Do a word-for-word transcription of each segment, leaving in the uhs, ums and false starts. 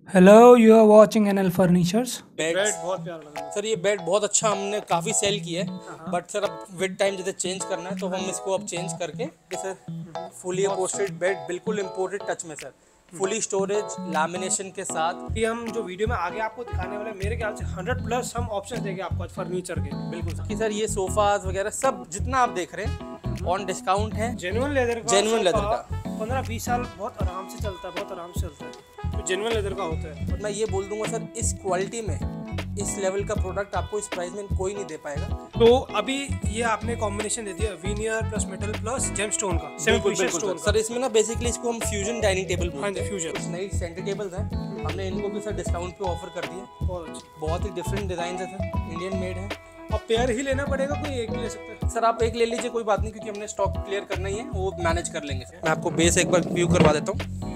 Hello, you are watching N L Furnitures. Bed bed बहुत प्यारा लगा मुझे। सर ये बेड बहुत अच्छा हमने काफ़ी सेल किया है, हाँ। बट सर अब विद टाइम जैसे चेंज करना है तो हम इसको अब चेंज करके ये सर फुली अपहोल्स्टेड बेड, बिल्कुल इम्पोर्टेड टच में सर, फुली स्टोरेज लैमिनेशन के साथ। ये हम जो वीडियो में आगे आपको दिखाने वाले हैं, मेरे ख्याल से हंड्रेड प्लस हम ऑप्शंस देंगे आपको आज फर्नीचर के। बिल्कुल सर कि सर ये सोफाज वगैरह सब जितना आप देख रहे हैं ऑन डिस्काउंट है। जेन्युइन लेदर का Genuine leather का। पंद्रह बीस साल बहुत आराम से चलता है, बहुत आराम से चलता है, तो जेन्युइन लेदर का होता है। और मैं ये बोल दूंगा सर, इस क्वालिटी में इस लेवल का प्रोडक्ट आपको इस प्राइस में कोई नहीं दे पाएगा। तो अभी ये आपने कॉम्बिनेशन दे दिया veneer plus metal plus gemstone का, सेवन बिल्कुल पीसेस बिल्कुल स्टोन सर, सर इसमें ना बेसिकली इसको हम फ्यूजन डाइनिंग टेबल हाँ बोलते जी, हैं। फ्यूजन। कुछ नई सेंटर टेबल्स हैं, हमने इनको भी सर डिस्काउंट पे ऑफर कर दिया। बहुत अच्छी। बहुत ही डिफरेंट डिजाइन है सर, इंडियन मेड है। अब पेयर ही लेना पड़ेगा, कोई एक भी ले सकते हैं। सर आप एक ले लीजिए, कोई बात नहीं, क्योंकि हमने स्टॉक क्लियर करना ही है, वो मैनेज कर लेंगे। मैं आपको बेस एक बार व्यू करवा देता हूँ।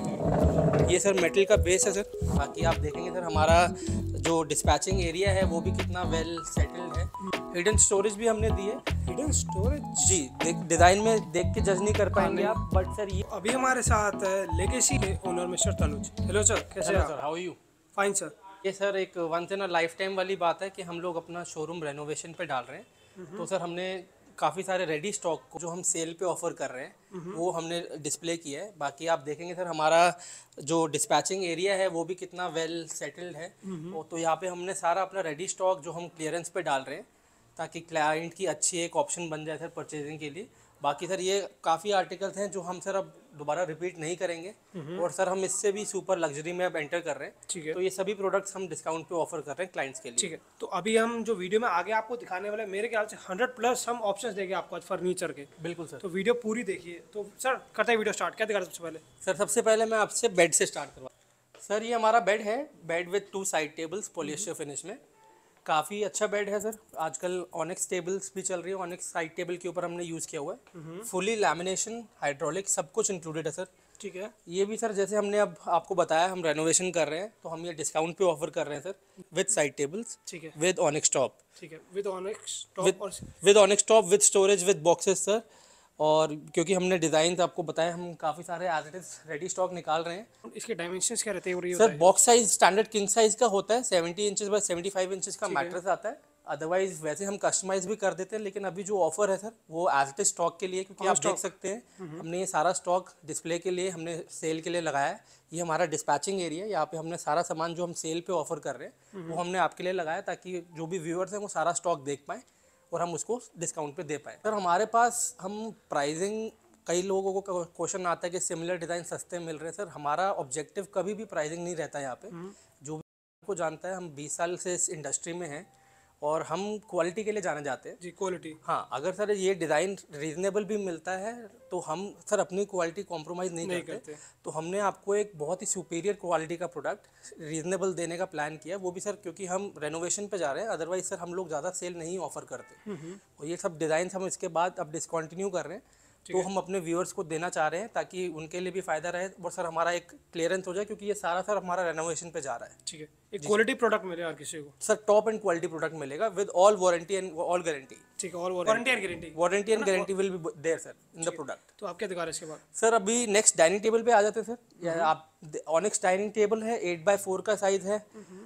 ये सर मेटल का बेस है सर। बाकी आप देखेंगे सर हमारा जो डिस्पैचिंग एरिया है वो भी कितना वेल सेटल्ड है। हिडन स्टोरेज भी हमने दी है। हिडन स्टोरेज जी, देख डिज़ाइन में देख के जज नहीं कर पाएंगे नहीं। आप, बट सर ये अभी हमारे साथ लेगेसी के owner mister Tanuj. Hello sir, कैसे हैं सर आप? How you. Fine sir. ये सर एक once in a lifetime वाली बात है कि हम लोग अपना शोरूम रेनोवेशन पे डाल रहे हैं, तो सर हमने काफ़ी सारे रेडी स्टॉक को जो हम सेल पे ऑफर कर रहे हैं वो हमने डिस्प्ले किया है। बाकी आप देखेंगे सर हमारा जो डिस्पैचिंग एरिया है वो भी कितना वेल सेटल्ड है। और तो यहाँ पे हमने सारा अपना रेडी स्टॉक जो हम क्लियरेंस पे डाल रहे हैं ताकि क्लाइंट की अच्छी एक ऑप्शन बन जाए सर परचेजिंग के लिए। बाकी सर ये काफ़ी आर्टिकल्स हैं जो हम सर अब दोबारा रिपीट नहीं करेंगे, और सर हम इससे भी सुपर लग्जरी में अब एंटर कर रहे हैं। ठीक है। तो ये सभी प्रोडक्ट्स हम डिस्काउंट पे ऑफर कर रहे हैं क्लाइंट्स के लिए। ठीक है, तो अभी हम जो वीडियो में आगे आपको दिखाने वाले हैं, मेरे ख्याल से हंड्रेड प्लस हम ऑप्शंस देंगे आपको आज फर्नीचर के। बिल्कुल सर। तो वीडियो पूरी देखिए। तो सर करते हैं वीडियो स्टार्ट, क्या दिखा रहे हैं सबसे पहले? सर सबसे पहले मैं आपसे बेड से स्टार्ट करवा। सर ये हमारा बेड है, bed with two side tables polyester finish में। काफ़ी अच्छा बेड है सर। आजकल ऑनिक्स टेबल्स भी चल रही है, ऑनिक्स साइड टेबल के ऊपर हमने यूज़ किया हुआ है। फुली लैमिनेशन, हाइड्रोलिक, सब कुछ इंक्लूडेड है सर। ठीक है। ये भी सर जैसे हमने अब आपको बताया हम रेनोवेशन कर रहे हैं, तो हम ये डिस्काउंट पे ऑफर कर रहे हैं सर, विद साइड टेबल्स, ठीक है। विद ऑनिक्स टॉप, ठीक है, विद ऑनिक्स विद टॉप और with onyx top, with storage, with boxes sir. और क्योंकि हमने डिज़ाइन आपको बताया, हम काफ़ी सारे as it is ready stock निकाल रहे हैं। इसके डायमेंशंस क्या रहते हैं? ये sir box size standard king size का होता है, seventy inches by seventy five inches का ठीक है। मैट्रेस आता है। अदरवाइज वैसे हम कस्टमाइज भी कर देते हैं, लेकिन अभी जो ऑफर है सर वो एज इट इज स्टॉक के लिए, क्योंकि हाँ, आप देख सकते हैं हमने ये सारा स्टॉक डिस्प्ले के लिए हमने सेल के लिए लगाया है। ये हमारा डिस्पैचिंग एरिया है, यहाँ पे हमने सारा सामान जो हम सेल पे ऑफर कर रहे हैं वो हमने आपके लिए लगाया, ताकि जो भी व्यूअर्स हैं वो सारा स्टॉक देख पाएँ और हम उसको डिस्काउंट पे दे पाएँ। सर हमारे पास हम प्राइसिंग, कई लोगों को क्वेश्चन आता है कि सिमिलर डिज़ाइन सस्ते मिल रहे हैं। सर हमारा ऑब्जेक्टिव कभी भी प्राइसिंग नहीं रहता है यहाँ पे। जो भी आपको जानता है, हम बीस साल से इस इंडस्ट्री में हैं और हम क्वालिटी के लिए जाने जाते हैं। जी, क्वालिटी। हाँ, अगर सर ये डिज़ाइन रीजनेबल भी मिलता है तो हम सर अपनी क्वालिटी कॉम्प्रोमाइज़ नहीं, नहीं करते। करते। तो हमने आपको एक बहुत ही सुपीरियर क्वालिटी का प्रोडक्ट रीजनेबल देने का प्लान किया, वो भी सर क्योंकि हम रेनोवेशन पे जा रहे हैं। अदरवाइज सर हम लोग ज़्यादा सेल नहीं ऑफर करते, और ये सब डिज़ाइन हम इसके बाद अब डिसकंटिन्यू कर रहे हैं। तो हम अपने व्यूअर्स को देना चाह रहे हैं ताकि उनके लिए भी फ़ायदा रहे, और सर हमारा एक क्लियरेंस हो जाए, क्योंकि ये सारा सर हमारा रेनोवेशन पे जा रहा है। ठीक है, एक क्वालिटी प्रोडक्ट मिले हर किसी को। Sir top end quality product मिलेगा with all warranty and all guarantee. ठीक है, और warranty and guarantee. Warranty and guarantee will be there sir in the product. तो आप क्या दिखा रहे हैं इसके बाद? सर अभी नेक्स्ट डाइनिंग टेबल पे आ जाते हैं सर। या आप ऑनिक्स डाइनिंग टेबल है, एट बाय फोर का साइज़ है।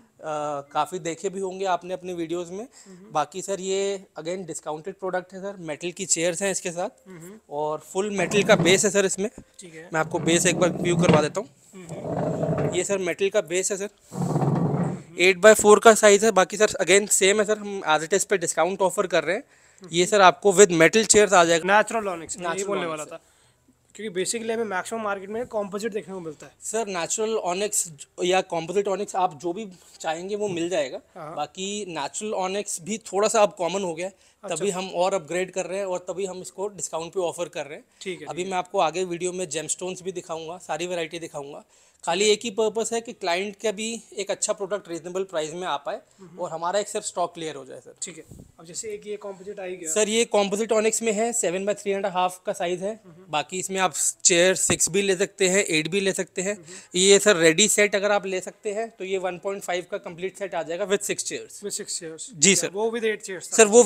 काफ़ी देखे भी होंगे आपने अपने वीडियोस में। बाकी सर ये अगेन डिस्काउंटेड प्रोडक्ट है सर। मेटल की चेयर्स हैं इसके साथ, और फुल मेटल का बेस है सर इसमें। ठीक है। मैं आपको बेस एक बार व्यू करवा देता हूँ। ये सर मेटल का बेस है सर, एट बाय फोर का साइज़ है। बाकी सर अगेन सेम है सर, हम एज इट इज़ पे डिस्काउंट ऑफर कर रहे हैं। ये सर आपको विद मेटल चेयर्स आ जाएगा। नेचुरल ऑनिक्स, मैं ये बोलने Natural वाला था, क्योंकि बेसिकली हमें मैक्सिमम मार्केट में कॉम्पोजिट देखने को मिलता है। सर नेचुरल ऑनिक्स या कॉम्पोजिट ऑनिक्स आप जो भी चाहेंगे वो मिल जाएगा। हाँ। बाकी नेचुरल ऑनिक्स भी थोड़ा सा अब कॉमन हो गया है, तभी हम और अपग्रेड कर रहे हैं और तभी हम इसको डिस्काउंट पे ऑफर कर रहे हैं। ठीक है। अभी मैं आपको आगे वीडियो में जेमस्टोन्स भी दिखाऊंगा, सारी वैरायटी दिखाऊंगा। खाली एक ही पर्पस है कि क्लाइंट का भी एक अच्छा प्रोडक्ट रीजनेबल प्राइस में आ पाए और हमारा एक सर स्टॉक क्लियर हो जाए सर। ठीक है, अब जैसे एक ये कॉम्पोजिट आई गया। सर ये कॉम्पोजिट ऑनिक्स में है, seven by three and half का साइज़ है। बाकी इसमें आप चेयर सिक्स भी ले सकते हैं, एट भी ले सकते हैं। ये सर रेडी सेट अगर आप ले सकते हैं तो ये वन पॉइंट फाइव का कंप्लीट सेट आ जाएगा with six chairs. With six chairs. जी सर। वो विद एट चेयर्स था। सर वो विद एट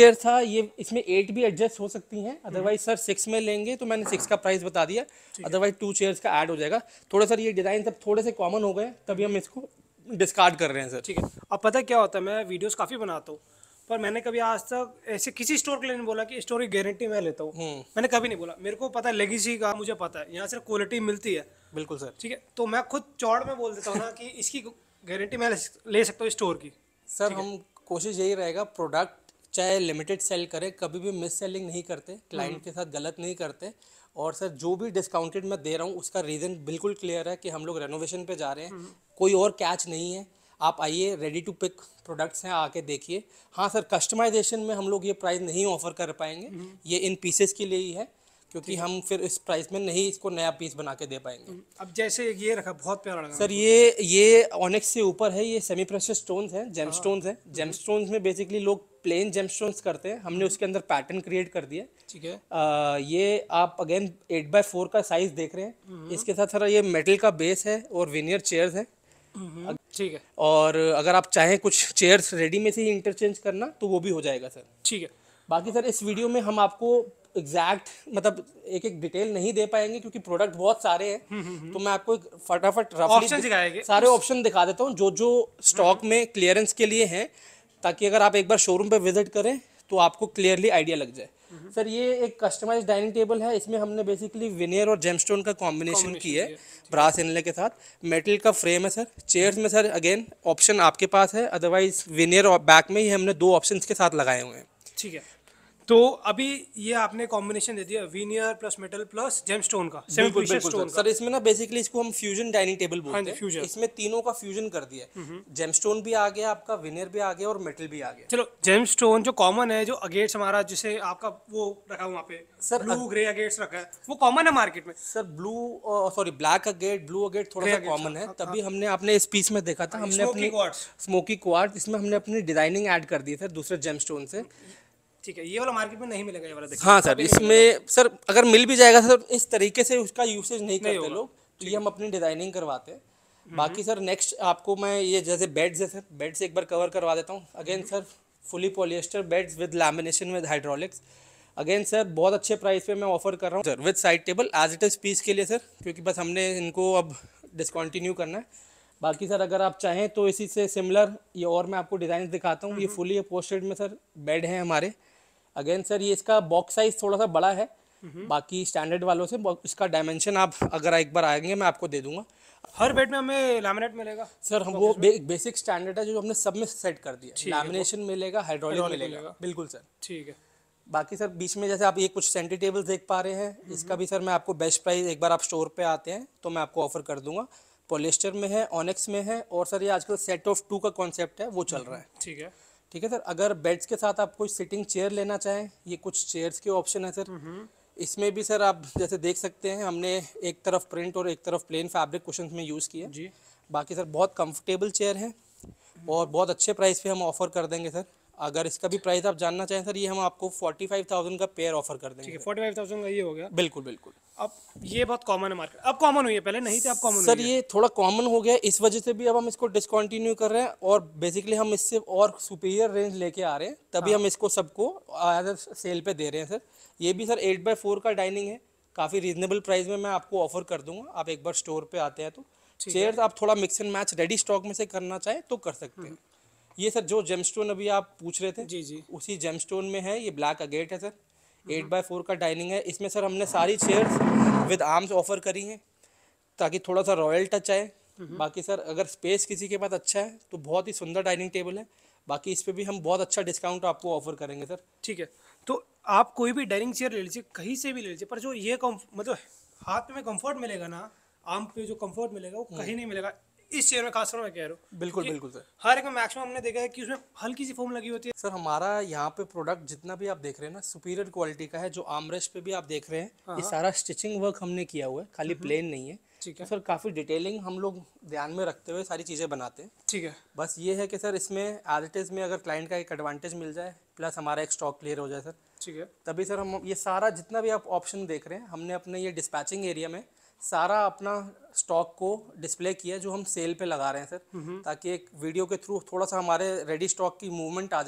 चेयर था ये, इसमें एट भी एडजस्ट हो सकती हैं, अदरवाइज सर सिक्स में लेंगे तो मैंने सिक्स का प्राइस बता दिया, अदरवाइज टू चेयर्स का ऐड हो जाएगा। थोड़े सर ये डिज़ाइन सब थोड़े से कॉमन हो गए, तभी हम इसको डिस्कार्ड कर रहे हैं सर। ठीक है। अब पता क्या होता है, मैं वीडियोस काफ़ी बनाता हूँ, पर मैंने कभी आज तक ऐसे किसी स्टोर के लिए नहीं बोला कि स्टोर की गारंटी मैं लेता हूँ। मैंने कभी नहीं बोला। मेरे को पता है लेगेसी का, मुझे पता है यहाँ सिर्फ क्वालिटी मिलती है। बिल्कुल सर। ठीक है, तो मैं खुद चौड़ में बोल देता हूँ ना कि इसकी गारंटी मैं ले सकता हूँ स्टोर की। सर हम कोशिश यही रहेगा, प्रोडक्ट चाहे लिमिटेड सेल करें, कभी भी मिस सेलिंग नहीं करते, क्लाइंट के साथ गलत नहीं करते। और सर जो भी डिस्काउंटेड मैं दे रहा हूँ उसका रीज़न बिल्कुल क्लियर है कि हम लोग रेनोवेशन पे जा रहे हैं, कोई और कैच नहीं है। आप आइए, रेडी टू पिक प्रोडक्ट्स हैं, आके देखिए। हाँ सर, कस्टमाइजेशन में हम लोग ये प्राइस नहीं ऑफर कर पाएंगे, ये इन पीसेस के लिए ही है, क्योंकि हम फिर इस प्राइस में नहीं इसको नया पीस बना के दे पाएंगे। अब जैसे ये रखा, बहुत प्यारा लगा सर। ये ये ऑनिक्स से ऊपर है, ये सेमी प्रेशियस स्टोन्स हैं, जेम स्टोन्स हैं। जेम स्टोन्स में बेसिकली लोग प्लेन जेम स्टोन्स करते हैं, हमने उसके अंदर पैटर्न क्रिएट कर दिया। ठीक है। आ, ये आप अगेन एट बाई फोर का साइज देख रहे हैं। इसके साथ सर ये मेटल का बेस है और विनियर चेयर्स हैं। ठीक है। और अगर आप चाहें कुछ चेयर्स रेडी में से ही इंटरचेंज करना तो वो भी हो जाएगा सर। ठीक है। बाकी सर इस वीडियो में हम आपको एग्जैक्ट मतलब एक एक डिटेल नहीं दे पाएंगे, क्योंकि प्रोडक्ट बहुत सारे हैं। तो मैं आपको एक फटाफट ऑप्शन रफली दिखाएंगे, सारे ऑप्शन दिखा देता हूँ जो जो स्टॉक में क्लियरेंस के लिए हैं, ताकि अगर आप एक बार शोरूम पे विजिट करें तो आपको क्लियरली आइडिया लग जाए। सर ये एक कस्टमाइज्ड डाइनिंग टेबल है, इसमें हमने बेसिकली विनियर और जेमस्टोन का कॉम्बिनेशन की है, ब्रास इनले के साथ। मेटल का फ्रेम है सर। चेयर्स में सर अगेन ऑप्शन आपके पास है, अदरवाइज विनियर और बैक में ही हमने दो ऑप्शन के साथ लगाए हुए हैं। ठीक है। तो अभी ये आपने कॉम्बिनेशन दे दिया, veneer plus metal plus gemstone का, सेमी बिल्कुल प्रीशियस बिल्कुल स्टोन सर। सर इसमें ना बेसिकली इसको हम फ्यूजन डाइनिंग टेबल बोलते हाँ जी, हैं। फ्यूजन। इसमें तीनों का फ्यूजन कर दिया है, जेमस्टोन भी आ गया आपका, विनियर भी आ गया और मेटल भी आ गया। चलो, जेमस्टोन जो कॉमन है, जो अगेट्स हमारा जिसे आपका वो रखा वहाँ पे सर, ब्लू ग्रे अगेट्स रखा है, वो कॉमन है मार्केट में। Sir blue sorry black agate, blue agate थोड़ा सा कॉमन है, तभी हमने अपने इस पीस में देखा था, हमने अपनी स्मोकी क्वार्ट्ज, इसमें हमने अपनी डिजाइनिंग ऐड कर दी सर दूसरे जेमस्टोन से। ठीक है, ये वाला मार्केट में नहीं मिलेगा, ये वाला देखिए। हाँ सर, इसमें सर अगर मिल भी जाएगा सर, इस तरीके से उसका यूसेज नहीं करते लोग, तो ये हम अपनी डिजाइनिंग करवाते हैं। बाकी सर नेक्स्ट आपको मैं ये जैसे बेड्स है सर, बेड्स एक बार कवर करवा देता हूँ। Again sir fully polyester beds with lamination with hydraulics. Again sir बहुत अच्छे प्राइस पे मैं ऑफर कर रहा हूँ sir, with side table as it is piece के लिए सर, क्योंकि बस हमने इनको अब डिसकंटिन्यू करना है। बाकी सर अगर आप चाहें तो इसी से सिमिलर ये और मैं आपको डिज़ाइन दिखाता हूँ। ये फुली अपोस्टेड में सर बेड है हमारे। अगेन सर ये इसका बॉक्स साइज थोड़ा सा बड़ा है बाकी स्टैंडर्ड वालों से, इसका डायमेंशन आप अगर एक बार आएंगे मैं आपको दे दूंगा। हर बेड में हमें लैमिनेट मिलेगा सर, हम वो बे, बेसिक स्टैंडर्ड है जो हमने सब में सेट कर दिया। लैमिनेशन मिलेगा, हाइड्रोलिक मिलेगा, बिल्कुल सर। ठीक है। बाकी सर बीच में जैसे आप ये कुछ सेंटर टेबल्स देख पा रहे हैं, इसका भी सर मैं आपको बेस्ट प्राइस, एक बार आप स्टोर पे आते हैं तो मैं आपको ऑफर कर दूंगा। पॉलिएस्टर में है, ऑनिक्स में है, और सर ये आजकल सेट ऑफ टू का कॉन्सेप्ट है वो चल रहा है। ठीक है। ठीक है सर। अगर बेड्स के साथ आप कोई सिटिंग चेयर लेना चाहें, ये कुछ चेयर्स के ऑप्शन है सर। इसमें भी सर आप जैसे देख सकते हैं, हमने एक तरफ प्रिंट और एक तरफ प्लेन फैब्रिक कुशन में यूज़ किया जी। बाकी सर बहुत कंफर्टेबल चेयर है और बहुत अच्छे प्राइस पे हम ऑफर कर देंगे सर। अगर इसका भी प्राइस आप जानना चाहें सर, ये हम आपको फोर्टी फाइव थाउजेंड का पेयर ऑफर कर देंगे। ठीक है, फोर्टी फाइव थाउजेंड का ये हो गया। बिल्कुल बिल्कुल। अब ये बहुत कॉमन है मार्केट, अब कॉमन हुई है, पहले नहीं थे, अब कॉमन सर ये थोड़ा कॉमन हो गया, इस वजह से भी अब हम इसको डिसकंटिन्यू कर रहे हैं, और बेसिकली हम इससे और सुपीरियर रेंज लेके आ रहे हैं, तभी हम इसको सबको एज सेल पे दे रहे हैं सर। ये भी सर एट बाई फोर का डाइनिंग है, काफ़ी रीजनेबल प्राइस में मैं आपको ऑफर कर दूंगा। आप एक बार स्टोर पे आते हैं तो चेयर्स आप थोड़ा mix and match ready stock में से करना चाहें तो कर सकते हैं। ये सर जो जेमस्टोन अभी आप पूछ रहे थे जी जी, उसी जेमस्टोन में है, ये ब्लैक अगेट है सर, एट बाई फोर का डाइनिंग है। इसमें सर हमने सारी चेयर्स विद आर्म्स ऑफर करी हैं ताकि थोड़ा सा रॉयल टच आए। बाकी सर अगर स्पेस किसी के पास अच्छा है तो बहुत ही सुंदर डाइनिंग टेबल है, बाकी इस पे भी हम बहुत अच्छा डिस्काउंट आपको ऑफर करेंगे सर। ठीक है, तो आप कोई भी डाइनिंग चेयर ले लीजिए, कहीं से भी ले लीजिए, पर जो ये मतलब हाथ में कंफर्ट मिलेगा ना, आम पे जो कंफर्ट मिलेगा वो कहीं नहीं मिलेगा इस चेयर में, खासकर मैं कह रहा हूँ। बिल्कुल बिल्कुल सर। हर एक में मैक्सिमम हमने देखा है कि उसमें हल्की सी फोम लगी होती है। सर हमारा यहाँ पे प्रोडक्ट जितना भी आप देख रहे हैं ना, सुपीरियर क्वालिटी का है। जो आर्मरेस्ट पे भी आप देख रहे हैं, ये सारा स्टिचिंग वर्क हमने किया हुआ है, खाली प्लेन नहीं है। ठीक है तो सर काफ़ी डिटेलिंग हम लोग ध्यान में रखते हुए सारी चीज़ें बनाते हैं। ठीक है, बस ये है कि सर इसमें एज इट इज़ में अगर क्लाइंट का एक एडवांटेज मिल जाए, प्लस हमारा एक स्टॉक क्लियर हो जाए सर, ठीक है, तभी सर हम ये सारा जितना भी आप ऑप्शन देख रहे हैं, हमने अपने ये डिस्पैचिंग एरिया में सारा अपना स्टॉक को डिस्प्ले किया जो हम सेल पे लगा रहे हैं सर, ताकि एक वीडियो के थ्रू थोड़ा सा हमारे रेडी स्टॉक की मूवमेंट आ जाए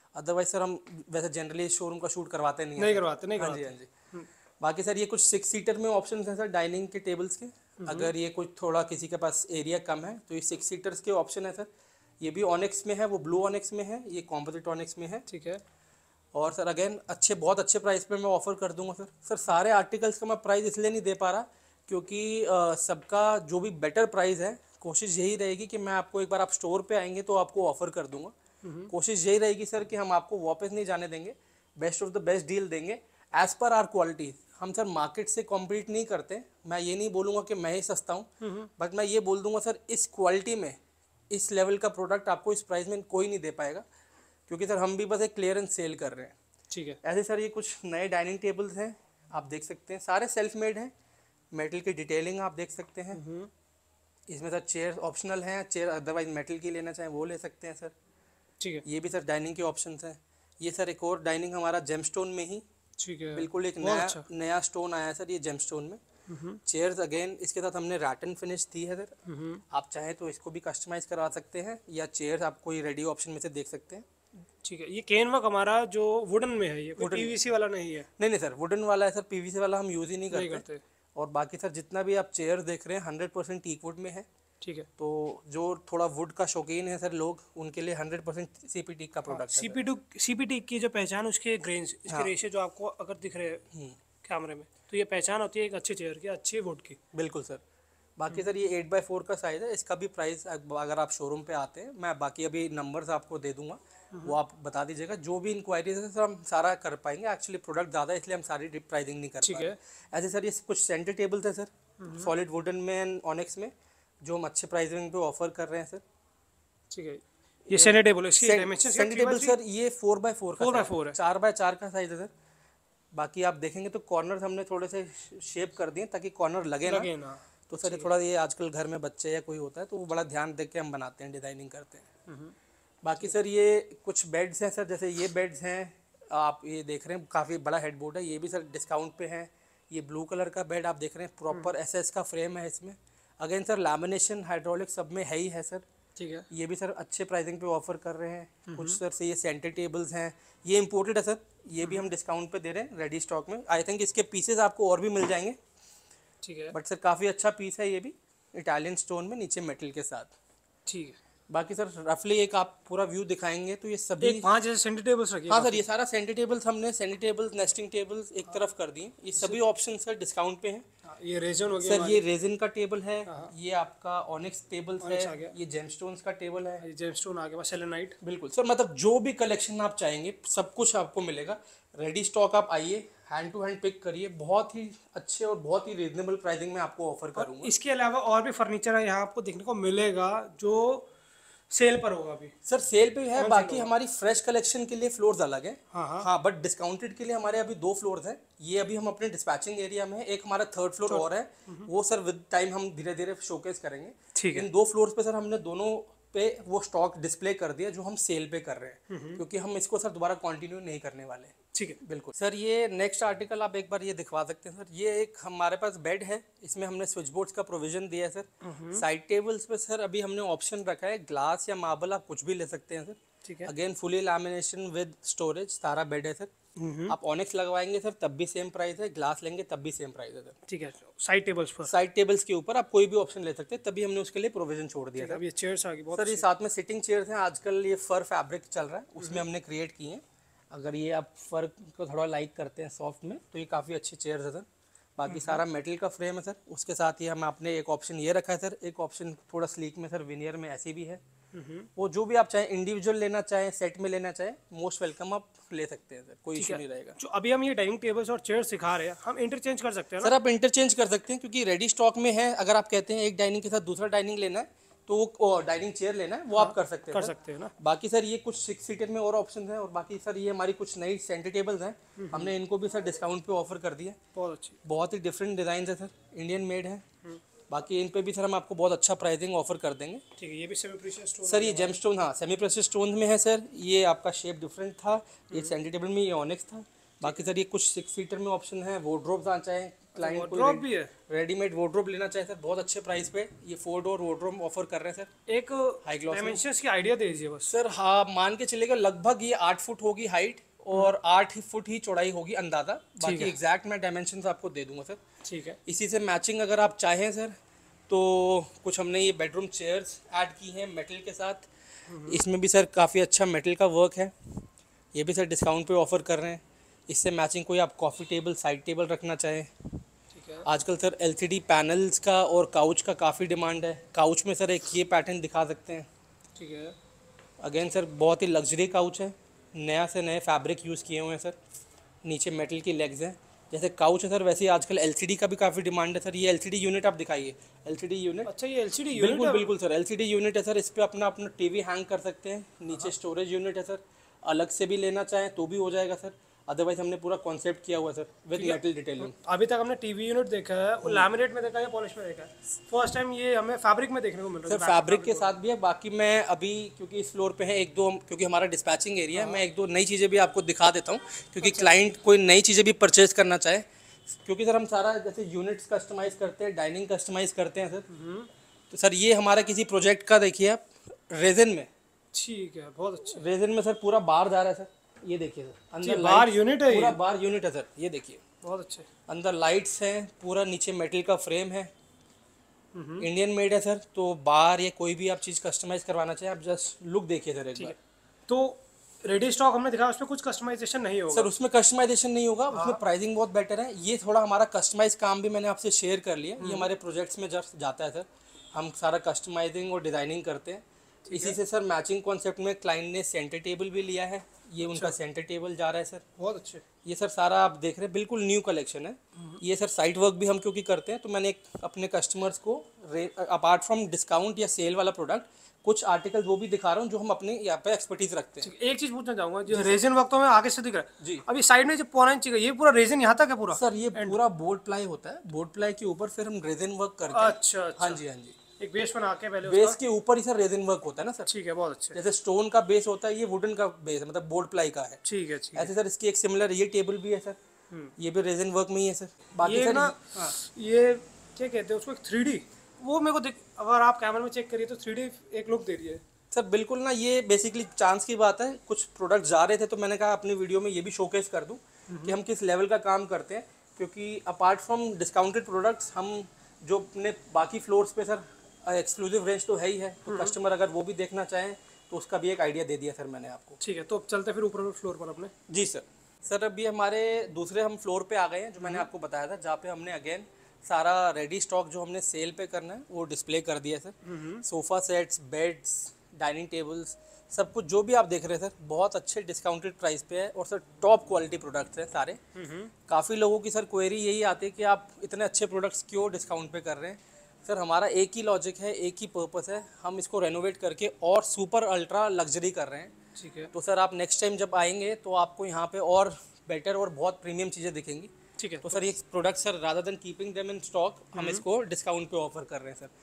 अदरवाइज सर हम वैसे जनरली शोरूम का शूट करवाते नहीं हैं नहीं सर। करवाते नहीं हाँ जी करवाते हाँ जी। बाकी सर ये कुछ सिक्स सीटर में ऑप्शन हैं सर डाइनिंग के टेबल्स के। अगर ये कुछ थोड़ा किसी के पास एरिया कम है तो ये सिक्स सीटर्स के ऑप्शन है सर। ये भी ऑनिक्स में है, वो ब्लू ऑनिक्स में है, ये कॉम्पोजिट ऑनिक्स में है। ठीक है। और सर अगेन अच्छे बहुत अच्छे प्राइस पे मैं ऑफर कर दूंगा सर। सर सारे आर्टिकल्स का मैं प्राइस इसलिए नहीं दे पा रहा क्योंकि अ, सबका जो भी बेटर प्राइस है, कोशिश यही रहेगी कि मैं आपको एक बार आप स्टोर पे आएंगे तो आपको ऑफर कर दूंगा। कोशिश यही रहेगी सर कि हम आपको वापस नहीं जाने देंगे, best of the best deal देंगे एज पर आर क्वालिटी। हम सर मार्केट से कॉम्पीट नहीं करते। मैं ये नहीं बोलूँगा कि मैं ही सस्ता हूँ, बट मैं ये बोल दूंगा सर इस क्वालिटी में इस लेवल का प्रोडक्ट आपको इस प्राइस में कोई नहीं दे पाएगा, क्योंकि सर हम भी बस एक क्लियरेंस सेल कर रहे हैं। ठीक है। ऐसे सर ये कुछ नए डाइनिंग टेबल्स हैं, आप देख सकते हैं सारे सेल्फ मेड हैं। मेटल की डिटेलिंग आप देख सकते हैं। इसमें सर चेयर ऑप्शनल हैं, चेयर अदरवाइज मेटल की लेना चाहें वो ले सकते हैं सर। ठीक है। ये भी सर डाइनिंग के ऑप्शंस हैं। ये सर एक और डाइनिंग हमारा जेमस्टोन में ही ठीक है। बिल्कुल एक बहुत नया अच्छा। नया स्टोन आया है सर ये जेमस्टोन में। चेयर्स अगेन इसके साथ हमने रैटन फिनिश दी है सर। आप चाहें तो इसको भी कस्टमाइज करवा सकते हैं या चेयर्स आप कोई रेडी ऑप्शन में से देख सकते हैं। ठीक है। ये केन वर्क हमारा जो वुडन में है, ये पीवीसी वाला नहीं है। नहीं नहीं सर वुडन वाला है सर, पीवीसी वाला हम यूज़ ही नहीं नहीं करते। करते। और बाकी सर जितना भी आप चेयर देख रहे हैं हंड्रेड परसेंट टीक वुड में है। ठीक है। तो जो थोड़ा वुड का शौकीन है सर लोग, उनके लिए हंड्रेड परसेंट सीपी टीक का प्रोडक्ट है। सीपी टू सीपी टी की जो पहचान उसके ग्रेन्स, इसके रेशे जो आपको अगर दिख रहे हैं कैमरे में, तो ये पहचान होती है एक अच्छे चेयर की, अच्छी वुड की। बिल्कुल सर। बाकी सर ये एट बाई फोर का साइज़ है। इसका भी प्राइस अगर आप शोरूम पे आते हैं, मैं बाकी अभी नंबर्स आपको दे दूंगा, वो आप बता दीजिएगा। जो भी इंक्वायरीज है सर हम सारा कर पाएंगे। एक्चुअली प्रोडक्ट ज़्यादा है इसलिए हम सारी प्राइसिंग नहीं कर ठीक पा रहे। है। ऐसे सर ये कुछ सेंटर टेबल्स है सर सॉलिड वुडन में एंड ऑनिक्स में, जो हम अच्छे प्राइसिंग पे ऑफर कर रहे हैं सर। ठीक है। ये सेंटर टेबल है, इसकी डायमेंशन सेंटर टेबल सर ये four by four four by four है, चार बाय चार का साइज है सर। बाकी आप देखेंगे तो कॉर्नर हमने थोड़े से शेप कर दिए ताकि कॉर्नर लगे, लगे ना। ना। तो सर ये थोड़ा ये आजकल घर में बच्चे या कोई होता है तो वो बड़ा ध्यान देके हम बनाते हैं, डिज़ाइनिंग करते हैं। बाकी सर ये कुछ बेड्स हैं सर, जैसे ये बेड्स हैं आप ये देख रहे हैं, काफ़ी बड़ा हेडबोर्ड है। ये भी सर डिस्काउंट पे है। ये ब्लू कलर का बेड आप देख रहे हैं, प्रॉपर एसएस का फ्रेम है इसमें। अगेन सर लैमिनेशन हाइड्रोलिक सब में है ही है सर। ठीक है। ये भी सर अच्छे प्राइसिंग पे ऑफर कर रहे हैं। कुछ सर से ये सेंटर टेबल्स हैं, ये इंपोर्टेड है सर, ये भी हम डिस्काउंट पे दे रहे हैं रेडी स्टॉक में। आई थिंक इसके पीसेस आपको और भी मिल जाएंगे। ठीक है। बट सर काफ़ी अच्छा पीस है ये भी, इटालियन स्टोन में नीचे मेटल के साथ। ठीक है। बाकी सर रफली एक आप पूरा व्यू दिखाएंगे तो ये सभी एक पांच जैसे सेंटर टेबल्स रखिए। हाँ सर ये सारा सेंटर टेबल्स हमने सेंटर टेबल्स नेस्टिंग टेबल्स एक तरफ कर दिए। ये सभी ऑप्शन सर डिस्काउंट पे हैं। ये रेजन हो गया सर, ये रेजिन का टेबल है, हाँ। ये आपका ऑनिक्स टेबल्स ऑनिक्स आ है, गया। ये जेमस्टोन्स का टेबल है। ये जेमस्टोन आ गया, सेलेनाइट। बिल्कुल सर, मतलब जो भी कलेक्शन आप चाहेंगे सब कुछ आपको मिलेगा। रेडी स्टॉक आप आइए, हैंड टू हैंड पिक करिए, बहुत ही अच्छे और बहुत ही रीजनेबल प्राइसिंग में आपको ऑफर करूंगा। इसके अलावा और भी फर्नीचर है यहाँ आपको देखने को मिलेगा जो सेल पर होगा अभी। सर सेल पे है, बाकी हमारी फ्रेश कलेक्शन के लिए फ्लोर्स अलग है। हाँ हाँ हाँ, बट डिस्काउंटेड के लिए हमारे अभी दो फ्लोर्स हैं। ये अभी हम अपने डिस्पैचिंग एरिया में है, एक हमारा थर्ड फ्लोर और है, वो सर विद टाइम हम धीरे धीरे शोकेस करेंगे। ठीक है। इन दो फ्लोर्स पे सर हमने दोनों पे वो स्टॉक डिस्प्ले कर दिया जो हम सेल पे कर रहे हैं, क्योंकि हम इसको सर दोबारा कंटिन्यू नहीं करने वाले। ठीक है। बिल्कुल सर। ये नेक्स्ट आर्टिकल आप एक बार ये दिखवा सकते हैं सर। ये एक हमारे पास बेड है, इसमें हमने स्विच बोर्ड्स का प्रोविजन दिया है सर। साइड टेबल्स पे सर अभी हमने ऑप्शन रखा है ग्लास या मार्बल, आप कुछ भी ले सकते हैं सर। ठीक है। Again fully lamination with storage सारा बेड है सर। आप ऑनिक्स लगवाएंगे सर तब भी सेम प्राइस है, ग्लास लेंगे तब भी सेम प्राइस है सर। ठीक है। साइड टेबल्स पर साइड टेबल्स के ऊपर आप कोई भी ऑप्शन ले सकते हैं, तभी हमने उसके लिए प्रोविजन छोड़ दिया था। अब ये चेयर्स आ गई बहुत सर ये साथ में सिटिंग चेयर्स हैं, आजकल ये फर फैब्रिक चल रहा है उसमें हमने क्रिएट किए हैं। अगर ये आप फर को थोड़ा लाइक करते हैं सॉफ्ट में तो ये काफ़ी अच्छे चेयर्स है सर। बाकी सारा मेटल का फ्रेम है सर। उसके साथ ही हम आपने एक ऑप्शन ये रखा है सर, एक ऑप्शन थोड़ा स्लीक में सर विनियर में ऐसी भी है। वो जो भी आप चाहें, इंडिविजुअल लेना चाहें, सेट में लेना चाहें, मोस्ट वेलकम आप ले सकते हैं सर, कोई इशू नहीं रहेगा। जो अभी हम ये डाइनिंग टेबल्स और चेयर सिखा रहे हैं, हम इंटरचेंज कर सकते हैं ना? सर आप इंटरचेंज कर सकते हैं क्योंकि रेडी स्टॉक में है। अगर आप कहते हैं एक डाइनिंग के साथ दूसरा डाइनिंग लेना है तो वो डाइनिंग चेयर लेना है, वो आप कर सकते हैं कर सर। सकते हैं ना। बाकी सर ये कुछ सिक्स सीटर में और ऑप्शन हैं, और बाकी सर ये हमारी कुछ नई सेंटर टेबल्स हैं, हमने इनको भी सर डिस्काउंट पे ऑफर कर दिया। बहुत अच्छी, बहुत ही डिफरेंट डिज़ाइन है सर, इंडियन मेड है। बाकी इन पे भी सर हम आपको बहुत अच्छा प्राइसिंग ऑफर कर देंगे। ठीक है। ये भी सेमी प्रीशियस स्टोन सर ये जेमस्टोन, हाँ सेमी प्रेशियस स्टोन में है सर। ये आपका शेप डिफरेंट था, ये सेंटर टेबल में ये ऑनिक्स था। बाकी सर ये कुछ सिक्स सीटर में ऑप्शन है, वार्डरोब्स आ चाहें, क्लाइंट ड्रॉप भी है। रेडीमेड वार्डरोब लेना चाहे सर बहुत अच्छे प्राइस पे ये फोर डोर वार्डरोब ऑफर कर रहे हैं सर। एक हाई ग्लॉस डायमेंशंस की आइडिया दे दीजिए बस सर। हाँ, मान के चलेगा लगभग ये आठ फुट होगी हाइट और आठ ही फुट ही चौड़ाई होगी अंदाजा। बाकी एग्जैक्ट मैं डायमेंशंस आपको दे दूंगा सर। ठीक है। इसी से मैचिंग अगर आप चाहें सर तो कुछ हमने ये बेडरूम चेयर्स ऐड की हैं मेटल के साथ। इसमें भी सर काफ़ी अच्छा मेटल का वर्क है, ये भी सर डिस्काउंट पे ऑफ़र कर रहे हैं। इससे मैचिंग कोई आप कॉफ़ी टेबल साइड टेबल रखना चाहें। ठीक है। आजकल सर एलसीडी पैनल्स का और काउच का काफ़ी डिमांड है। काउच में सर एक ये पैटर्न दिखा सकते हैं। ठीक है। अगेन सर बहुत ही लग्जरी काउच है, नया से नए फैब्रिक यूज़ किए हुए हैं सर। नीचे मेटल की लेग्स हैं। जैसे काउच है सर वैसे ही आजकल एलसीडी का भी काफ़ी डिमांड है सर। ये एलसीडी यूनिट आप दिखाइए, एलसीडी यूनिट। अच्छा, ये एलसीडी यूनिट बिल्कुल बिल्कुल सर एलसीडी यूनिट है सर। इस पे अपना अपना टीवी हैंग कर सकते हैं। नीचे स्टोरेज यूनिट है सर, अलग से भी लेना चाहें तो भी हो जाएगा सर। अदरवाइज हमने पूरा कॉन्सेप्ट किया हुआ है सर विद मेटल डिटेलिंग। अभी तक हमने टीवी यूनिट देखा है, वो लैमिनेट में देखा है, पॉलिश में देखा है, फर्स्ट टाइम ये हमें फैब्रिक में देखने को मिल रहा है सर। फैब्रिक के साथ भी है। बाकी मैं अभी क्योंकि इस फ्लोर पे है एक दो, क्योंकि हमारा डिस्पैचिंग एरिया है, मैं एक दो नई चीज़ें भी आपको दिखा देता हूँ क्योंकि क्लाइंट कोई नई चीज़ें भी परचेज करना चाहे। क्योंकि सर हम सारा जैसे यूनिट्स कस्टमाइज़ करते हैं, डाइनिंग कस्टमाइज़ करते हैं सर। तो सर ये हमारा किसी प्रोजेक्ट का देखिए आप रेजिन में। ठीक है, बहुत अच्छा। रेजिन में सर पूरा बार जा रहा है सर। ये देखिए सर अंदर बार यूनिट है, पूरा बार यूनिट है सर। ये देखिए बहुत अच्छे। अंदर लाइट्स हैं, पूरा नीचे मेटल का फ्रेम है, इंडियन मेड है सर। तो बार या कोई भी आप चीज़ कस्टमाइज करवाना चाहें आप जस्ट लुक देखिए सर एक बार। तो रेडी स्टॉक हमने दिखाया, उसमें कुछ कस्टमाइजेशन नहीं होगा सर। उसमें कस्टमाइजेशन नहीं होगा, उसमें प्राइसिंग बहुत बेटर है। ये थोड़ा हमारा कस्टमाइज काम भी मैंने आपसे शेयर कर लिया। ये हमारे प्रोजेक्ट्स में जस्ट जाता है सर। हम सारा कस्टमाइजिंग और डिज़ाइनिंग करते हैं। इसी से सर मैचिंग कॉन्सेप्ट में क्लाइंट ने सेंटर टेबल भी लिया है। ये उनका सेंटर टेबल जा रहा है सर। बहुत अच्छे। ये सर सारा आप देख रहे हैं बिल्कुल न्यू कलेक्शन है। ये सर साइट वर्क भी हम क्योंकि करते हैं तो मैंने एक अपने कस्टमर्स को अपार्ट फ्रॉम डिस्काउंट या सेल वाला प्रोडक्ट कुछ आर्टिकल वो भी दिखा रहा हूँ जो हम अपने यहाँ पे एक्सपर्टीज रखते हैं। एक चीज पूछना चाहूंगा, जो रेजिन वर्क तो हमें आगे से दिख रहा है जी। अभी साइड में जो पौना इंच का ये पूरा रेजिन यहाँ तक है पूरा सर। ये पूरा बोर्ड प्लाई होता है, बोर्ड प्लाई के ऊपर फिर हम रेजिन वर्क करते हैं। अच्छा, अच्छा। हाँ जी हाँ जी। एक बेस बना के पहले बेस के ऊपर ही सर रेजिन वर्क होता है ना सर। ठीक है, बहुत अच्छे। जैसे स्टोन का बेस होता है, ये वुडन का बेस है, मतलब बोर्ड प्लाई का है। ठीक है, ठीक है। ऐसे सर इसकी एक सिमिलर ये टेबल भी है सर, ये भी रेजिन वर्क में ही है सर। बाकी ये सर ना ये क्या कहते हैं उसको, थ्री डी, वो मेरे को देख, अगर आप कैमरा में चेक करिए तो थ्री डी एक लुक दे रही है सर। बिल्कुल ना, ये बेसिकली चांस की बात है। कुछ प्रोडक्ट जा रहे थे तो मैंने कहा अपनी वीडियो में ये भी शोकेस कर दूं कि हम किस लेवल का काम करते हैं। क्योंकि अपार्ट फ्रॉम डिस्काउंटेड प्रोडक्ट्स हम जो अपने बाकी फ्लोर्स पे सर एक्सक्लूसिव रेंज तो है ही है, तो कस्टमर अगर वो भी देखना चाहें तो उसका भी एक आइडिया दे दिया सर मैंने आपको। ठीक है, तो अब चलते फिर ऊपर फ्लोर पर अपने। जी सर। सर अभी हमारे दूसरे हम फ्लोर पे आ गए हैं जो मैंने आपको बताया था, जहाँ पे हमने अगेन सारा रेडी स्टॉक जो हमने सेल पे करना है वो डिस्प्ले कर दिया sir. Sofa sets, beds, dining tables, सब कुछ जो भी आप देख रहे हैं सर बहुत अच्छे डिस्काउंटेड प्राइस पे है और सर टॉप क्वालिटी प्रोडक्ट्स हैं सारे। काफ़ी लोगों की सर क्वेरी यही आती है कि आप इतने अच्छे प्रोडक्ट्स क्यों डिस्काउंट पे कर रहे हैं। सर हमारा एक ही लॉजिक है, एक ही पर्पस है, हम इसको रेनोवेट करके और सुपर अल्ट्रा लग्जरी कर रहे हैं। ठीक है। तो सर आप नेक्स्ट टाइम जब आएंगे तो आपको यहाँ पे और बेटर और बहुत प्रीमियम चीज़ें दिखेंगी। ठीक है। तो सर ये product sir rather than keeping them in stock हम इसको डिस्काउंट पे ऑफर कर रहे हैं सर।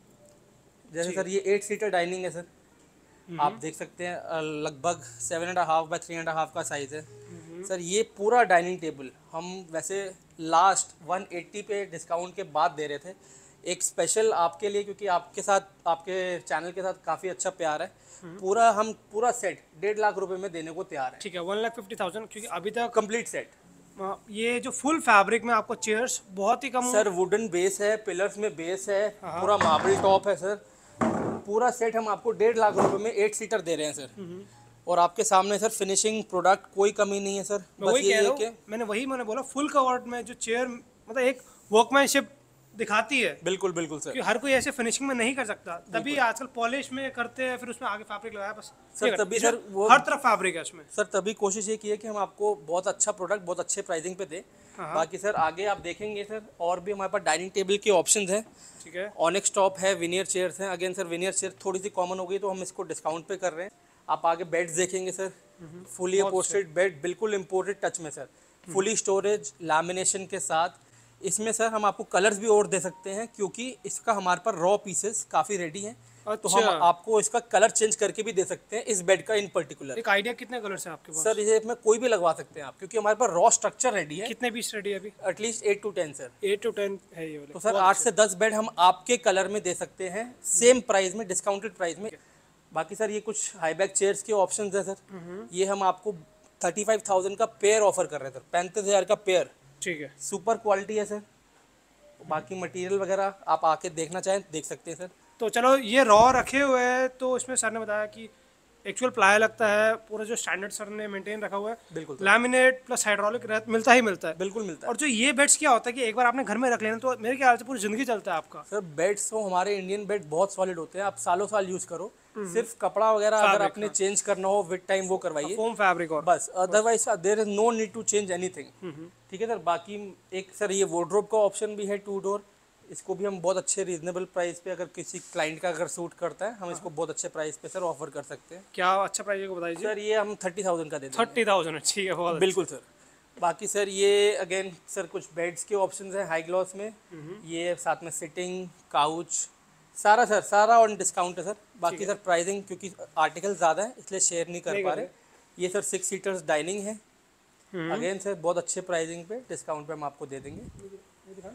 जैसे सर ये एट सीटर डाइनिंग है सर, आप देख सकते हैं अ, लगभग seven and half by three and half का साइज़ है सर। ये पूरा डाइनिंग टेबल हम वैसे लास्ट वन एट्टी पे डिस्काउंट के बाद दे रहे थे, एक स्पेशल आपके लिए, क्योंकि आपके साथ आपके चैनल के साथ काफ़ी अच्छा प्यार है। पूरा हम पूरा सेट डेढ़ लाख रुपए में देने को तैयार है। ठीक है, वन लाख फिफ्टी थाउजेंड क्योंकि अभी तक कंप्लीट सेट। ये जो फुल फैब्रिक में आपको चेयर्स बहुत ही कम सर वुडन बेस है, पिलर्स में बेस है, पूरा मार्बल टॉप है सर। पूरा सेट हम आपको डेढ़ लाख रुपए में एट सीटर दे रहे हैं सर। और आपके सामने सर फिनिशिंग प्रोडक्ट कोई कमी नहीं है सर। बस ये है कि मैंने वही मैंने बोला फुल कवर्ड में जो चेयर मतलब एक वर्कमैनशिप दिखाती है। बिल्कुल बिल्कुल सर, हर कोई ऐसे फिनिशिंग में नहीं कर सकता, तभी आजकल पॉलिश में करते हैं, फिर उसमें आगे फैब्रिक लगाया बस सर। तभी सर वो हर तरफ फैब्रिक है उसमें सर, तभी कोशिश ये की है कि हम आपको बहुत अच्छा प्रोडक्ट बहुत अच्छे प्राइसिंग पे दें। बाकी सर आगे आप देखेंगे सर और भी हमारे पास डाइनिंग टेबल के ऑप्शंस हैं। ठीक है, ऑनिक्स टॉप है, विनियर चेयर्स हैं। अगेन सर विनियर चेयर थोड़ी सी कॉमन हो गई तो हम इसको डिस्काउंट पे कर रहे हैं। आप आगे बेड्स देखेंगे सर, फुली अपहोल्स्टर्ड बेड, बिल्कुल इम्पोर्टेड टच में सर, फुली स्टोरेज लैमिनेशन के साथ। इसमें सर हम आपको कलर्स भी और दे सकते हैं क्योंकि इसका हमारे पर रॉ पीसेस काफ़ी रेडी हैं। तो हम अच्छा। आपको इसका कलर चेंज करके भी दे सकते हैं इस बेड का इन पर्टिकुलर। एक आइडिया कितने कलर्स हैं आपके पास? सर इसे में कोई भी लगवा सकते हैं आप, क्योंकि हमारे पास रॉ स्ट्रक्चर रेडी है। कितने पीस रेडी है अभी? At least eight to ten sir. Eight to ten है ये वाले। तो सर आठ से दस बेड हम आपके कलर में दे सकते हैं सेम प्राइस में, डिस्काउंटेड प्राइस में। बाकी सर ये कुछ हाई बैक चेयर्स के ऑप्शंस हैं सर, ये हम आपको थर्टी फाइव थाउजेंड का पेयर ऑफर कर रहे हैं सर, पैंतीस हज़ार का पेयर। ठीक है। सुपर क्वालिटी है सर। बाकी मटेरियल वगैरह आप आके देखना चाहें देख सकते हैं सर। तो चलो ये रॉ रखे हुए हैं, तो इसमें सर ने बताया कि एक्चुअल प्लाई लगता है, पूरा जो स्टैंडर्ड सर ने मेंटेन रखा हुआ है। बिल्कुल। लैमिनेट प्लस हाइड्रोलिक मिलता ही मिलता है। बिल्कुल मिलता है। और जो ये बेड्स क्या होता है कि एक बार आपने घर में रख लेना तो मेरे ख्याल से पूरी जिंदगी चलता है आपका। सर बेड्स तो हमारे इंडियन बेड बहुत सॉलिड होते हैं, आप सालों साल यूज करो। सिर्फ कपड़ा वगैरह अगर आपने चेंज करना हो विद टाइम वो करवाइए, फोम फैब्रिक और बस। Otherwise there is no need to change anything. ठीक है सर। बाकी एक सर ये वार्डरोब का ऑप्शन भी है टू डोर, इसको भी हम बहुत अच्छे रीजनेबल प्राइस पे, अगर किसी क्लाइंट का अगर सूट करता है हम इसको बहुत अच्छे प्राइस पे सर ऑफर कर सकते हैं। क्या अच्छा प्राइस है को बताइए सर ये हम थर्टी थाउजेंड का दे देंगे। थर्टी थाउजेंड ठीक है, बहुत बिल्कुल सर। बाकी सर ये अगेन सर कुछ बेड्स के ऑप्शंस हैं हाई ग्लॉस में, ये साथ में सिटिंग काउच सारा सर सारा ऑन डिस्काउंट है सर। बाकी सर प्राइसिंग क्योंकि आर्टिकल ज़्यादा है इसलिए शेयर नहीं कर पा रहे। ये सर सिक्स सीटर्स डाइनिंग है, अगेन सर बहुत अच्छे प्राइसिंग पे डिस्काउंट पे हम आपको दे देंगे।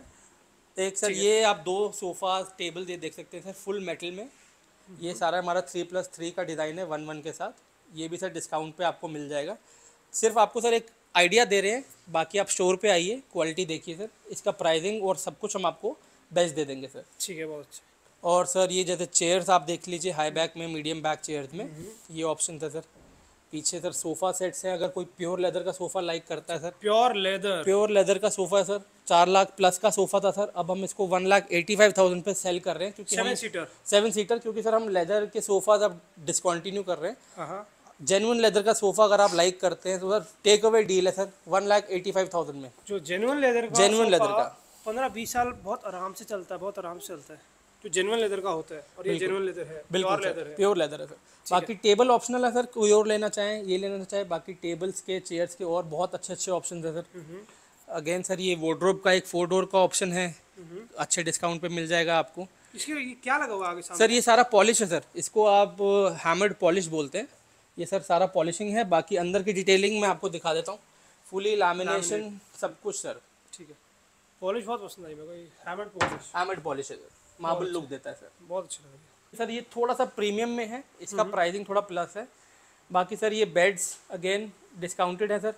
एक सर ये आप दो सोफा टेबल ये देख सकते हैं सर फुल मेटल में, ये सारा हमारा थ्री प्लस थ्री का डिज़ाइन है वन वन के साथ, ये भी सर डिस्काउंट पे आपको मिल जाएगा। सिर्फ आपको सर एक आइडिया दे रहे हैं, बाकी आप स्टोर पे आइए, क्वालिटी देखिए सर, इसका प्राइसिंग और सब कुछ हम आपको बेस्ट दे देंगे सर। ठीक है, बहुत अच्छा। और सर ये जैसे चेयर्स आप देख लीजिए हाई बैक में, मीडियम बैक चेयर्स में ये ऑप्शन था सर। पीछे सर सोफ़ा सेट्स हैं, अगर कोई प्योर लेदर का सोफ़ा लाइक करता है sir, pure leather pure leather का सोफ़ा है सर, चार लाख प्लस का सोफ़ा था सर, अब हम इसको one lakh eighty five thousand पे सेल कर रहे हैं, क्योंकि सेवन सीटर सेवन सीटर क्योंकि सर हम लेदर के सोफ़ाज अब डिसकंटिन्यू कर रहे हैं। हाँ, जेन्युइन लेदर का सोफ़ा अगर आप लाइक करते हैं तो सर टेक अवे डील है sir, one lakh eighty five thousand में। जो जेन्युइन लेदर का जेन्युइन लेदर का पंद्रह बीस साल बहुत आराम से चलता है, बहुत आराम से चलता है, जो जेन्युइन लेदर का होता है। और ये जेन्युइन लेदर है, बिल्कुल लेदर है, प्योर लेदर है सर। बाकी टेबल ऑप्शनल है सर, कोई और लेना चाहें ये लेना चाहे, बाकी टेबल्स के चेयर्स के और बहुत अच्छे अच्छे ऑप्शन है सर। अगेन सर ये वार्डरोब का एक फोर डोर का ऑप्शन है, अच्छे डिस्काउंट पे मिल जाएगा आपको। इसके ये क्या लगा हुआ आगे सामने? सर ये सारा पॉलिश है सर, इसको आप हैमर्ड पॉलिश बोलते हैं, ये सर सारा पॉलिशिंग है। बाकी अंदर की डिटेलिंग मैं आपको दिखा देता हूँ, फुली लैमिनेशन सब कुछ सर। ठीक है, पॉलिश बहुत पसंद आई मेरे को, हैमर्ड पॉलिश, हैमर्ड पॉलिश है सर, मार्बल लुक देता है सर, बहुत अच्छा लगा सर। ये थोड़ा सा प्रीमियम में है, इसका प्राइसिंग थोड़ा प्लस है। बाकी सर ये बेड्स अगेन डिस्काउंटेड है सर,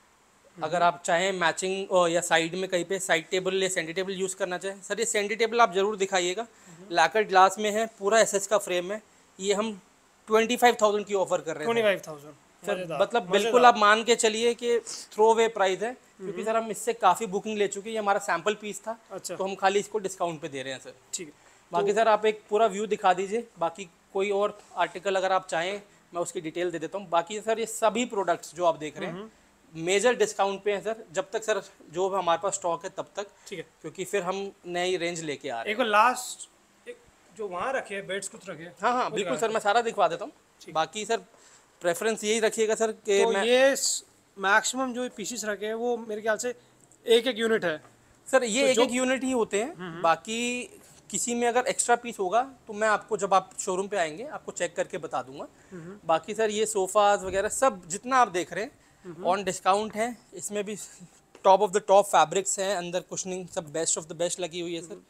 अगर आप चाहें मैचिंग या साइड में कहीं पे साइड टेबल या सेंटी टेबल यूज़ करना चाहें सर, ये सेंटी टेबल आप ज़रूर दिखाइएगा, लैकर ग्लास में है, पूरा एसएस का फ्रेम है, ये हम ट्वेंटी फाइव थाउजेंड की ऑफर कर रहे हैं ट्वेंटी फाइव थाउजेंड सर। मतलब बिल्कुल आप मान के चलिए कि थ्रो अवे प्राइस है, क्योंकि सर हम इससे काफ़ी बुकिंग ले चुके हैं, ये हमारा सैम्पल पीस था। अच्छा, तो हम खाली इसको डिस्काउंट पे दे रहे हैं सर। ठीक है। बाकी सर आप एक पूरा व्यू दिखा दीजिए, बाकी कोई और आर्टिकल अगर आप चाहें मैं उसकी डिटेल दे देता हूँ। बाकी सर ये सभी प्रोडक्ट्स जो आप देख रहे हैं मेजर डिस्काउंट पे हैं सर, जब तक सर जो हमारे पास स्टॉक है तब तक, ठीक है, क्योंकि फिर हम नई रेंज लेके आ रहे हैं। एक लास्ट एक जो वहाँ रखे हैं बेड्स कुछ रखे हैं। हाँ हाँ बिल्कुल सर, मैं सारा दिखवा देता हूँ। बाकी सर प्रेफरेंस यही रखिएगा सर कि तो मैं ये मैक्सिमम जो पीसेस रखे हैं वो मेरे ख्याल से एक एक यूनिट है सर, ये एक एक यूनिट ही होते हैं। बाकी किसी में अगर एक्स्ट्रा पीस होगा तो मैं आपको जब आप शोरूम पे आएंगे आपको चेक करके बता दूंगा। बाकी सर ये सोफाज वगैरह सब जितना आप देख रहे हैं ऑन डिस्काउंट है, इसमें भी top of the top fabrics हैं, अंदर कुशनिंग सब बेस्ट ऑफ द बेस्ट लगी हुई है सर।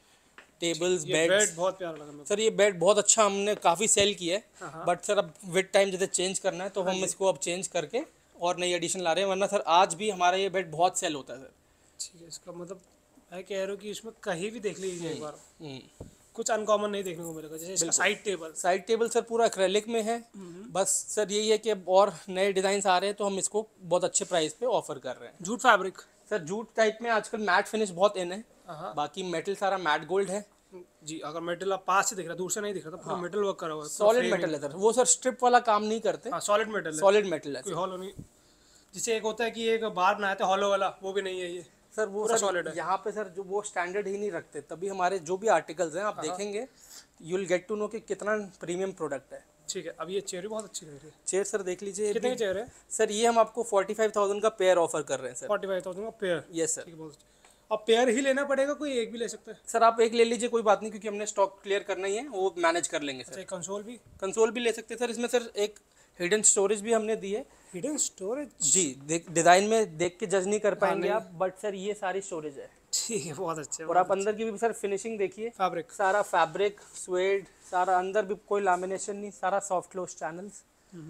टेबल्स बेड बेड्स बहुत प्यारा लगा मेरे सर, ये बेड बहुत अच्छा हमने काफ़ी सेल किया है, बट सर अब विद टाइम जैसे चेंज करना है तो हम इसको अब चेंज करके और नई एडिशन ला रहे हैं, वरना सर आज भी हमारा ये बेड बहुत सेल होता है सर। ठीक है, इसका मतलब मैं कह रहा हूँ कि इसमें कहीं भी देख लीजिए एक बार, कुछ अनकॉमन नहीं देखने को मिलेगा। जैसे इसका side table side table sir पूरा एक्रेलिक में है, बस सर यही है कि अब और नए डिज़ाइन आ रहे हैं तो हम इसको बहुत अच्छे प्राइस पे ऑफर कर रहे हैं। Jute fabric sir jute type में आजकल मैट फिनिश बहुत इन है, बाकी मेटल सारा मैट गोल्ड है जी। अगर मेटल आप पास से दिख रहा है, दूर से नहीं दिख रहा था, पूरा मेटल वर्क करा हुआ है, सॉलिड मेटल है सर, वो सर स्ट्रिप वाला काम नहीं करते, हाँ सॉलिड मेटल है, सॉलिड मेटल है कोई हॉलो नहीं। जिसे एक होता है कि एक बार बनाया था हॉलो वाला, वो भी नहीं है ये सर। वो सर यहाँ पे सर जो वो स्टैंडर्ड ही नहीं रखते, तभी हमारे जो भी आर्टिकल्स हैं आप देखेंगे you will get to know कि कितना प्रीमियम प्रोडक्ट है। ठीक है, अब ये चेयर भी बहुत अच्छी लग रही है। चेयर सर देख लीजिए, कितने की चेयर है सर? ये हम आपको फोर्टी फाइव थाउजेंड का पेयर ऑफर कर रहे हैं सर। फोर्टी फाइव थाउजेंड का पेयर, यस सर। ठीक है, बहुत अच्छा। अब पेयर ही लेना पड़ेगा, कोई एक भी ले सकता है? सर आप एक ले लीजिए, कोई बात नहीं, क्योंकि हमने स्टॉक क्लियर करना ही है, वो मैनेज कर लेंगे सर। कंसोल भी कंसोल भी ले सकते हैं सर। इसमें सर एक हिडन स्टोरेज भी हमने दी है। Hidden storage? जी, डिज़ाइन में देख के जज नहीं कर पाएंगे आप, बट सर ये सारी स्टोरेज है। ठीक है, बहुत अच्छे। और आप अंदर की भी सर फिनिशिंग देखिए, फैब्रिक सारा फैब्रिक स्वेड, सारा अंदर भी कोई लैमिनेशन नहीं, सारा सॉफ्ट क्लोज चैनल्स।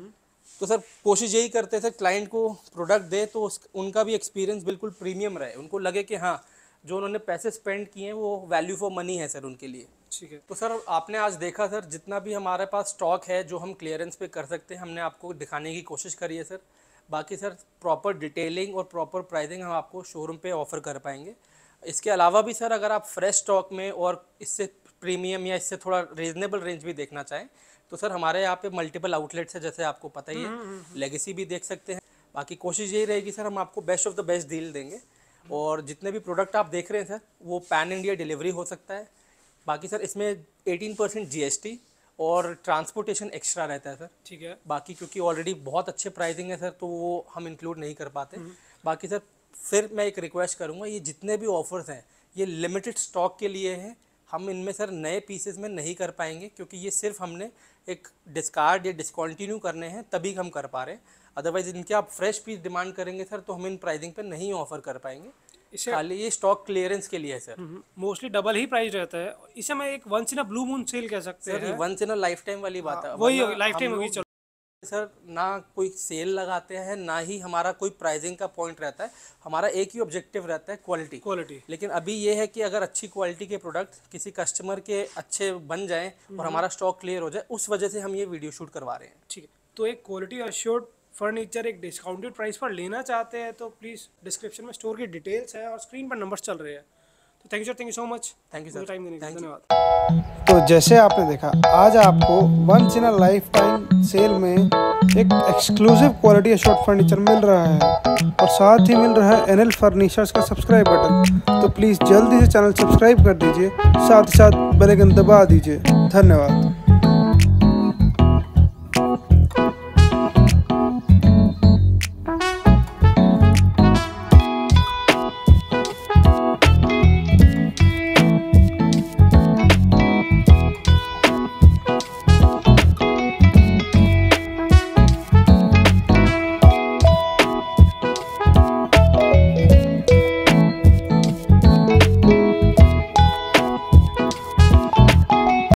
तो सर कोशिश यही करते हैं सर क्लाइंट को प्रोडक्ट दे तो उस, उनका भी एक्सपीरियंस बिल्कुल प्रीमियम रहे, उनको लगे कि हाँ जो उन्होंने पैसे स्पेंड किए हैं वो वैल्यू फॉर मनी है सर उनके लिए। ठीक है। तो सर आपने आज देखा सर जितना भी हमारे पास स्टॉक है जो हम क्लियरेंस पे कर सकते हैं, हमने आपको दिखाने की कोशिश करी है सर। बाकी सर प्रॉपर डिटेलिंग और प्रॉपर प्राइसिंग हम आपको शोरूम पे ऑफर कर पाएंगे। इसके अलावा भी सर अगर आप फ्रेश स्टॉक में और इससे प्रीमियम या इससे थोड़ा रीजनेबल रेंज भी देखना चाहें तो सर हमारे यहाँ पे मल्टीपल आउटलेट्स है, जैसे आपको पता ही है, लेगेसी भी देख सकते हैं। बाकी कोशिश यही रहेगी सर हम आपको best of the best deal देंगे, और जितने भी प्रोडक्ट आप देख रहे हैं सर वो पैन इंडिया डिलीवरी हो सकता है। बाकी सर इसमें अठारह परसेंट जीएसटी और ट्रांसपोर्टेशन एक्स्ट्रा रहता है सर। ठीक है। बाकी क्योंकि ऑलरेडी बहुत अच्छे प्राइसिंग है सर तो वो हम इंक्लूड नहीं कर पाते। बाकी सर फिर मैं एक रिक्वेस्ट करूँगा, ये जितने भी ऑफर्स हैं ये लिमिटेड स्टॉक के लिए हैं, हम इनमें सर नए पीसेस में नहीं कर पाएंगे, क्योंकि ये सिर्फ हमने एक डिस्कार्ड या डिसकंटिन्यू करने हैं तभी हम कर पा रहे हैं। अदरवाइज इनके आप फ्रेश पीस डिमांड करेंगे सर तो हम इन प्राइसिंग पे नहीं ऑफर कर पाएंगे। इसे खाली ये स्टॉक क्लियरेंस के लिए है सर। मोस्टली डबल ही प्राइस रहता है। इसे मैं एक once in a blue moon sale कह सकते हैं। Once in a lifetime वाली बात है, वही वरना लाइफ टाइम हम होगी। लोग सर ना कोई सेल लगाते हैं ना ही हमारा कोई प्राइसिंग का पॉइंट रहता है, हमारा एक ही ऑब्जेक्टिव रहता है क्वालिटी क्वालिटी। लेकिन अभी ये है कि अगर अच्छी क्वालिटी के प्रोडक्ट किसी कस्टमर के अच्छे बन जाएं और हमारा स्टॉक क्लियर हो जाए, उस वजह से हम ये वीडियो शूट करवा रहे हैं। ठीक है। तो एक क्वालिटी अश्योर्ड फर्नीचर एक डिस्काउंटेड प्राइस पर लेना चाहते हैं तो प्लीज़ डिस्क्रिप्शन में स्टोर की डिटेल्स है और स्क्रीन पर नंबर्स चल रहे हैं। तो thank you sir, thank you so much, thank you sir, time देने के लिए धन्यवाद। तो जैसे आपने देखा आज आपको once in a lifetime sale में एक एक्सक्लूसिव क्वालिटी अश्योर्ड फर्नीचर मिल रहा है और साथ ही मिल रहा है एनएल फर्नीचर्स का सब्सक्राइब बटन। तो प्लीज़ जल्दी से चैनल सब्सक्राइब कर दीजिए, साथ ही साथ बेल आइकन दबा दीजिए। धन्यवाद।